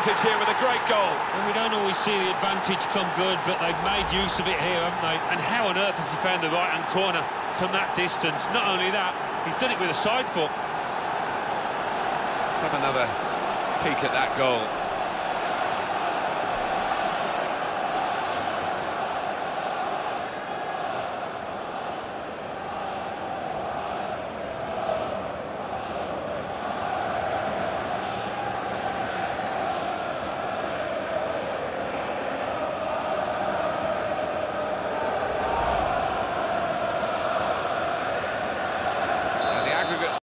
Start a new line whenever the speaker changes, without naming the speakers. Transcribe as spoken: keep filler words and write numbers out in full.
advantage here with a great goal.
And we don't always see the advantage come good, but they've made use of it here, haven't they?
And how on earth has he found the right-hand corner from that distance? Not only that, he's done it with a side foot.
Let's have another peek at that goal.